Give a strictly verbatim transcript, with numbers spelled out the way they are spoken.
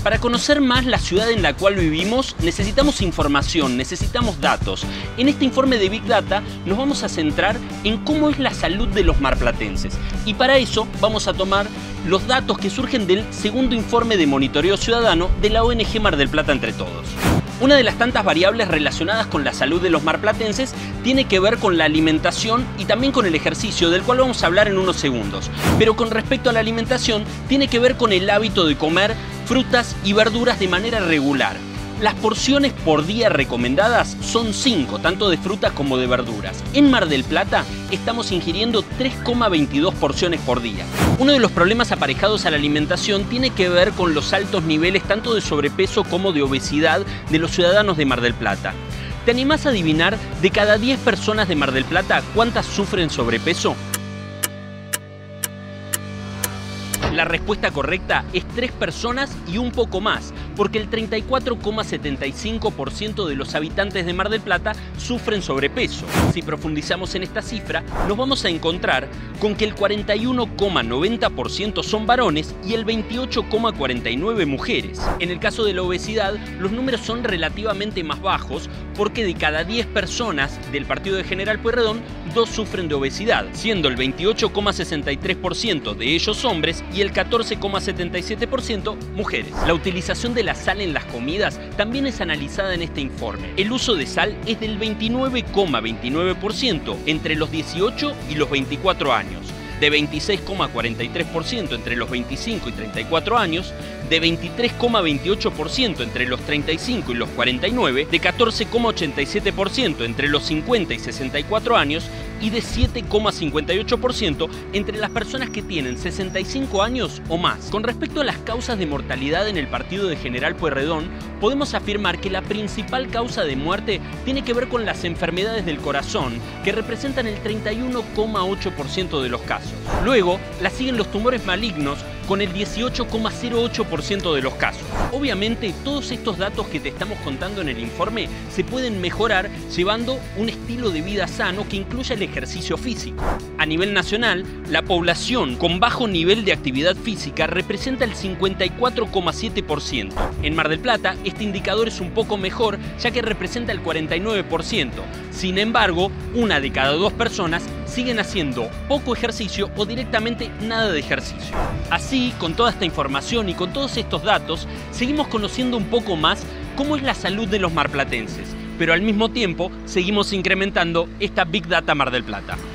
Para conocer más la ciudad en la cual vivimos, necesitamos información, necesitamos datos. En este informe de Big Data nos vamos a centrar en cómo es la salud de los marplatenses. Y para eso vamos a tomar los datos que surgen del segundo informe de monitoreo ciudadano de la O N G Mar del Plata Entre Todos. Una de las tantas variables relacionadas con la salud de los marplatenses tiene que ver con la alimentación y también con el ejercicio, del cual vamos a hablar en unos segundos. Pero con respecto a la alimentación, tiene que ver con el hábito de comer frutas y verduras de manera regular. Las porciones por día recomendadas son cinco, tanto de frutas como de verduras. En Mar del Plata estamos ingiriendo tres coma veintidós porciones por día. Uno de los problemas aparejados a la alimentación tiene que ver con los altos niveles tanto de sobrepeso como de obesidad de los ciudadanos de Mar del Plata. ¿Te animás a adivinar de cada diez personas de Mar del Plata cuántas sufren sobrepeso? La respuesta correcta es tres personas y un poco más, porque el treinta y cuatro coma setenta y cinco por ciento de los habitantes de Mar del Plata sufren sobrepeso. Si profundizamos en esta cifra, nos vamos a encontrar con que el cuarenta y uno coma noventa por ciento son varones y el veintiocho coma cuarenta y nueve por ciento mujeres. En el caso de la obesidad, los números son relativamente más bajos, porque de cada diez personas del partido de General Pueyrredón, dos sufren de obesidad, siendo el veintiocho coma sesenta y tres por ciento de ellos hombres y el catorce coma setenta y siete por ciento mujeres. La utilización de la sal en las comidas también es analizada en este informe. El uso de sal es del veintinueve coma veintinueve por ciento entre los dieciocho y los veinticuatro años, de veintiséis coma cuarenta y tres por ciento entre los veinticinco y treinta y cuatro años, de veintitrés coma veintiocho por ciento entre los treinta y cinco y los cuarenta y nueve, de catorce coma ochenta y siete por ciento entre los cincuenta y sesenta y cuatro años y de siete coma cincuenta y ocho por ciento entre las personas que tienen sesenta y cinco años o más. Con respecto a las causas de mortalidad en el partido de General Pueyrredón, podemos afirmar que la principal causa de muerte tiene que ver con las enfermedades del corazón, que representan el treinta y uno coma ocho por ciento de los casos. Luego, la siguen los tumores malignos, con el dieciocho coma cero ocho por ciento de los casos. Obviamente, todos estos datos que te estamos contando en el informe se pueden mejorar llevando un estilo de vida sano que incluya el ejercicio físico. A nivel nacional, la población con bajo nivel de actividad física representa el cincuenta y cuatro coma siete por ciento. En Mar del Plata, este indicador es un poco mejor, ya que representa el cuarenta y nueve por ciento. Sin embargo, una de cada dos personas siguen haciendo poco ejercicio o directamente nada de ejercicio. Así, con toda esta información y con todos estos datos, seguimos conociendo un poco más cómo es la salud de los marplatenses, pero al mismo tiempo seguimos incrementando esta Big Data Mar del Plata.